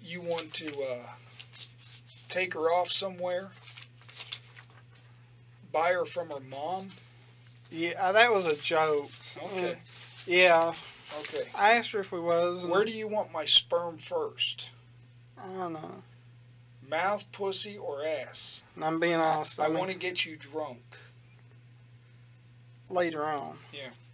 you want to take her off somewhere? Buy her from her mom? Yeah, that was a joke. Okay. Yeah. Okay. I asked her if we was. Where do you want my sperm first? I don't know. Mouth, pussy, or ass? And I'm being honest. I want to get you drunk. Later on. Yeah.